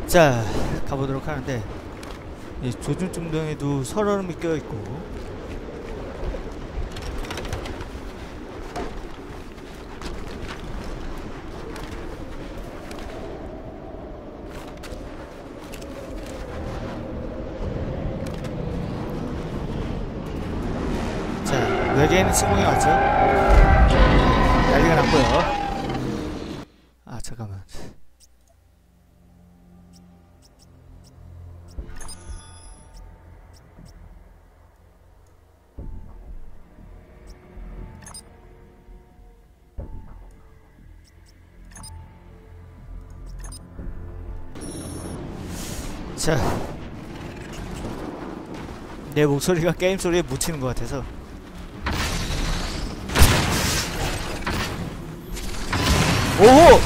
자, 가보도록 하는데, 이 조준중동에도 설얼음이 껴있고, 자, 외계인은 침공해 왔죠? 난리가 났고요. 아, 잠깐만. 자, 내 목소리가 게임 소리에 묻히는 것 같아서. 오호!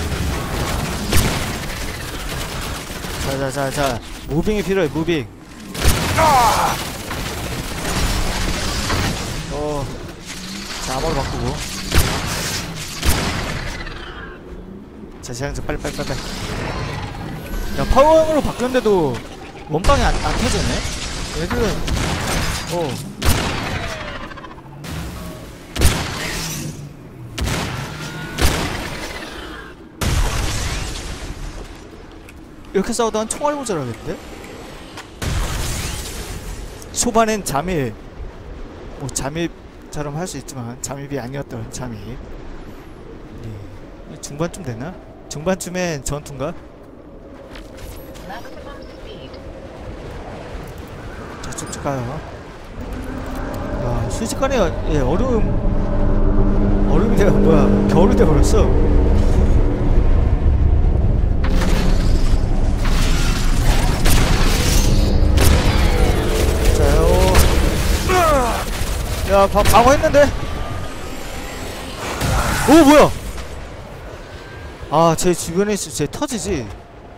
자, 무빙이 필요해, 무빙. 자, 암호로 바꾸고. 자, 제장자 빨리. 야, 파워으로 바뀌었는데도 원방이 안 터지네? 얘들은, 이렇게 싸우다간 총알 모자라겠는데? 초반엔 잠입, 뭐 잠입처럼 할 수 있지만 잠입이 아니었던 잠입. 네. 중반쯤 되나? 중반쯤엔 전투인가? 자, 쭉쭉 가요. 야, 순식간에, 예, 얼음이 돼가 뭐야, 겨울이 돼버렸어. 야, 방어했는데? 오, 뭐야? 아, 제 주변에 있어. 쟤 터지지?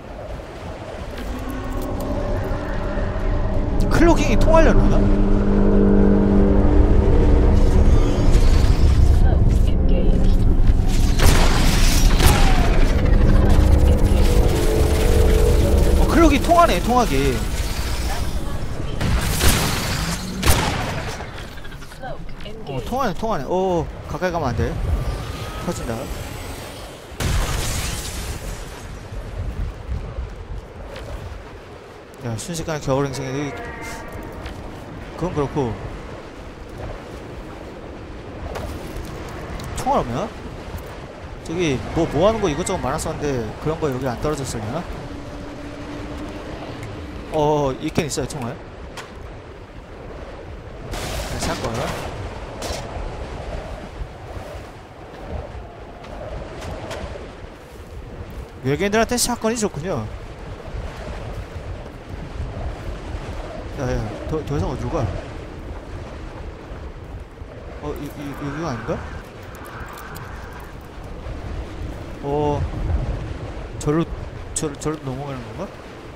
클로킹이 통하려나? 클로킹 통하네, 통하게. 통하네. 오, 가까이 가면 안 돼. 터진다. 야, 순식간에 겨울 행성이. 그건 그렇고. 총알 없나? 저기, 뭐 하는 거 이것저것 많았었는데, 그런 거 여기 안 떨어졌으려나? 있긴 있어요, 총알. 샷건. 외계인들한테 샷건이 좋군요. 야야, 더 이상 어디로 가? 여기가 아닌가? 저로 넘어가는 건가?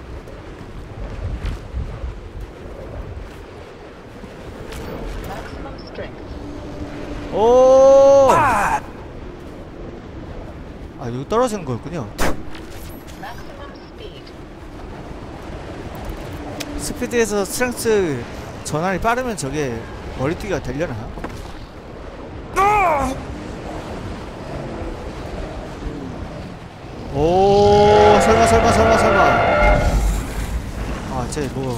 오! 여기 떨어지는 거였군요. 스피드에서 스트렝스 전환이 빠르면 저게 머리뛰기가 되려나? 오, 설마. 쟤 뭐.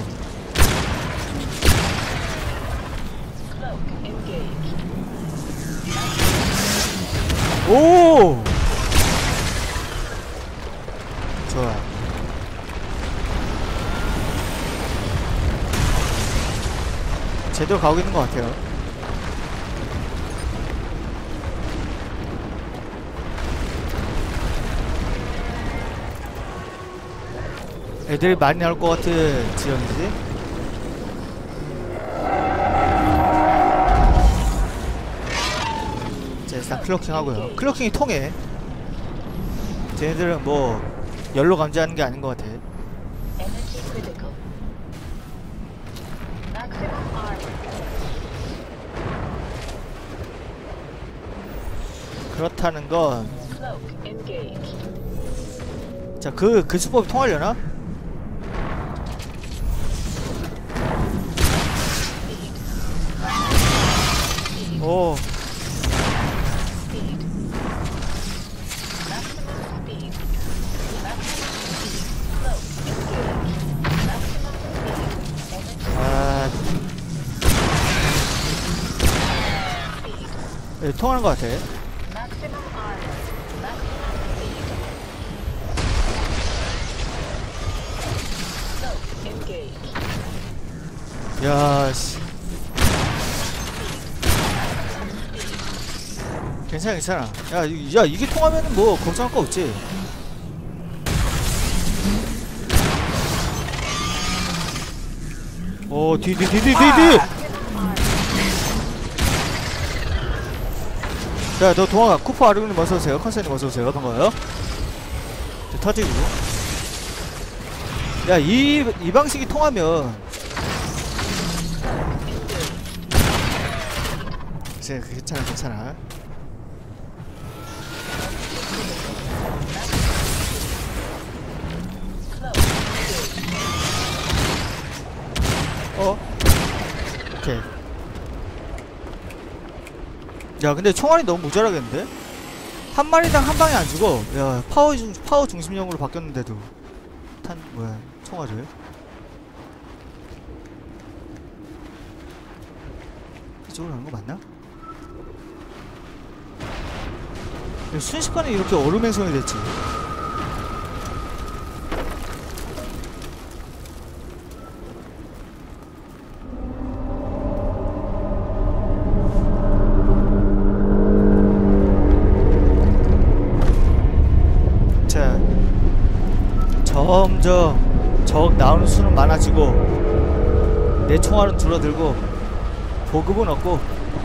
오! 좋아. 제대로 가고 있는 것 같아요. 애들이 많이 나올 것 같은 지형이지? 자, 일단 클로킹 하고요. 클로킹이 통해. 쟤네들은 뭐 열로 감지하는 게 아닌 것 같아. 그렇다는 건 자, 그 수법이 통하려나? 오. 아. 네, 통하는 것 같아. 야, 씨. 괜찮아, 괜찮아. 야, 이게 통하면은 뭐 걱정할 거 없지. 오, 뒤. 야, 너 도망가. 쿠퍼 아르그님 어서오세요. 컨셉님 어서오세요. 반가워요. 터지고. 야, 이 방식이 통하면 괜찮아. 오케이. 야, 근데 총알이 너무 모자라겠는데? 한 마리당 한 방에 안 죽어. 야, 파워 중심형으로 바뀌었는데도 뭐야, 총알을. 이쪽으로 가는 거 맞나? 순식간에 이렇게 얼음행성이 됐지. 자, 점점 적 나오는 수는 많아지고 내 총알은 줄어들고 보급은 없고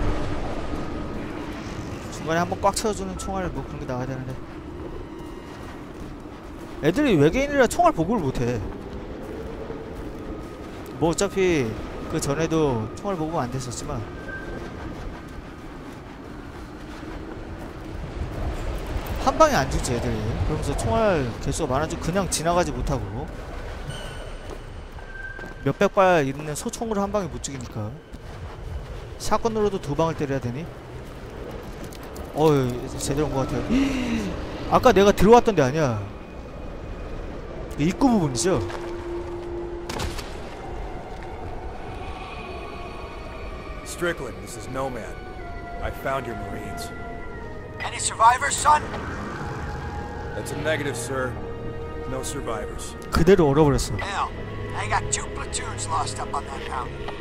중간에 한번 꽉 채워주는 총알 뭐 그런 게 나와야 되는데 애들이 외계인이라 총알 보급을 못해. 뭐 어차피 그 전에도 총알 보급 안 됐었지만 한 방에 안 죽지 애들이. 그러면서 총알 개수가 많아지고 그냥 지나가지 못하고 몇백 발 있는 소총으로 한 방에 못 죽이니까 샷건으로도 두 방을 때려야 되니? 제대로 온 것 같아요. 아까 내가 들어왔던 데 아니야. 입구 부분이죠? Strickland, this is Nomad. I found your Marines. Any survivors, son? That's a negative, sir. No survivors. 그대로 얼어버렸어. Hell, I got 2 platoons lost up on that mountain.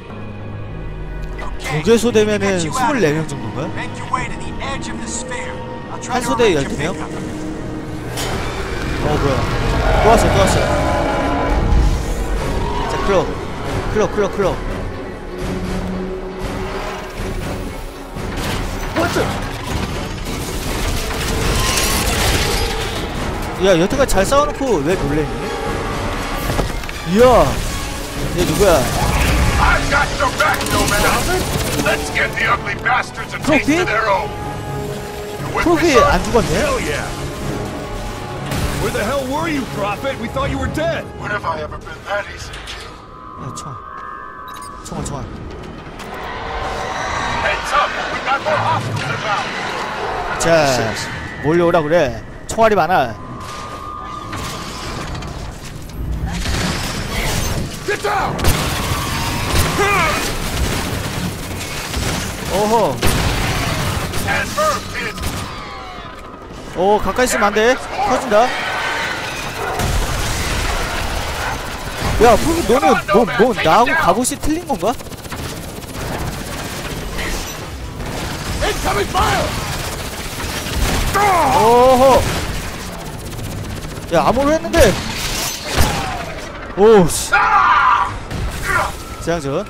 두 개 소대면은 24명 정도인가? 한 소대에 12명? 뭐야. 또 왔어. 자, 클럽. 야, 여태까지 잘 싸워놓고 왜 놀래니? 이야, 얘 누구야? I've got your back, Nomad. Let's get the ugly bastards a taste of their own. 프로피 안 죽었네? Hell yeah. Where the hell were you, Prophet? We thought you were dead. When have I ever been that easy to kill? 야, 총알. Heads up. We got more hostiles inbound. 자, 몰려오라 그래. 총알이 많아. Get down. 오호. And firm, kid. 오, 가까이 있으면 안 돼. 터진다. 야, 너는 나하고 갑옷이 틀린 건가? Incoming fire. 오호. 야, 암호를 했는데. 오씨. 재장전.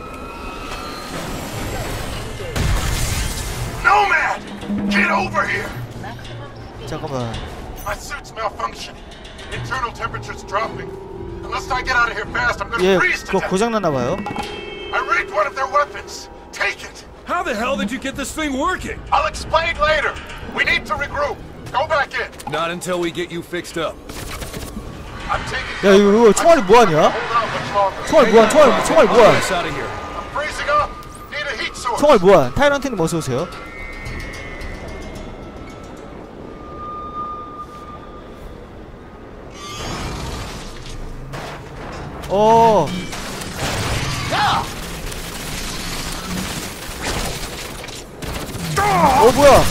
Nomad, get over here. 잠깐만. My suit's malfunctioning. Internal temperature's dropping. Unless I get out of here fast, I'm gonna 얘 freeze to 그거 death. 고장났나봐요. I rigged one of their weapons. Take it. How the hell did you get this thing working? I'll explain later. We need to regroup. Go back in. Not until we get you fixed up. I'm taking 야 이거 총알이 뭐하냐? hold out much longer. 총알 무한 총알 Get 무한 us out of here. I'm freezing up. Need a heat source. 총알 무한. 타이런트님 어서오세요. 어 뭐야?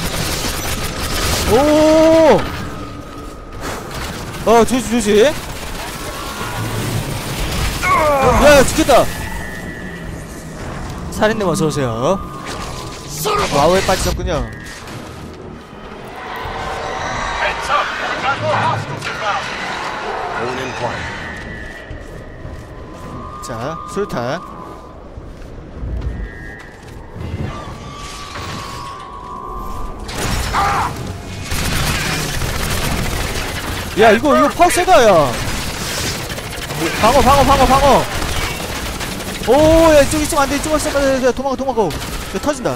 조지. 야, 죽겠다. 살인님 어서오세요. 와우에 빠지셨군요. Heads up. We got more hostiles inbound. Going in quiet. 자, 수류탄. 야, 이거 파워 세다, 야. 방어. 오, 야, 이쪽 안 돼, 이쪽 안 돼. 야, 도망가. 야, 터진다.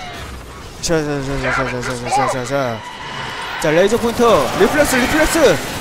자. 자, 레이저 포인터. 리플렉스.